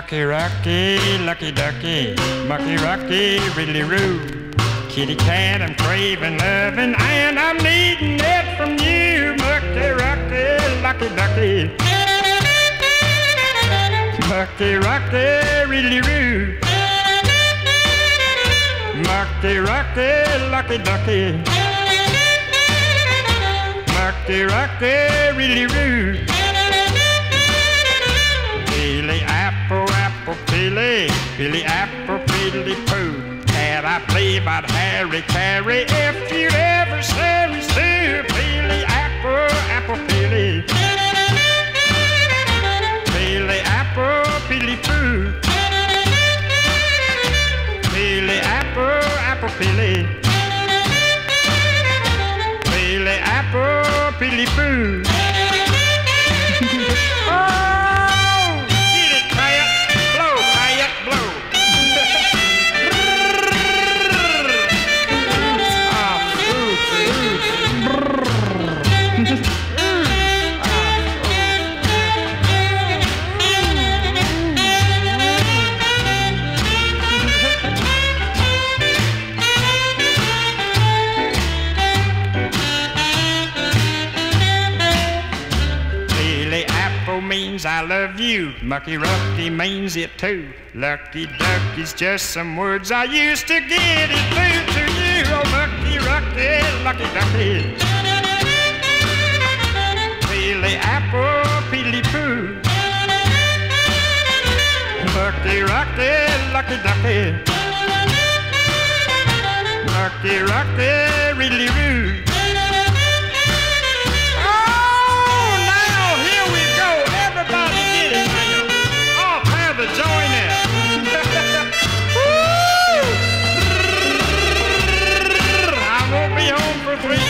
Mucky Rocky, Lucky Ducky, Mucky Rocky, really rude. Kitty cat, I'm craving loving, and I'm needing it from you. Mucky Rocky, Lucky Ducky, Mucky Rocky, really rude. Mucky Rocky, Lucky Ducky, Mucky Rocky, really rude. Billy Apple, Apple Billy, Billy Apple, Billy Pooh. Had I played about Harry Carey, if you'd ever say me still. Billy Apple, Apple Billy, Billy Apple, Billy Pooh. Billy Apple, Apple Billy, Billy Apple, Billy Pooh. Means I love you. Mucky Rocky means it too. Lucky Ducky's just some words I used to get it through to you. Oh, Mucky Rocky, Lucky Ducky, Billy Apple, Billy Pooh. Mucky Rocky, Lucky Ducky, Mucky Rocky, really rude. Join it. I won't be home for 3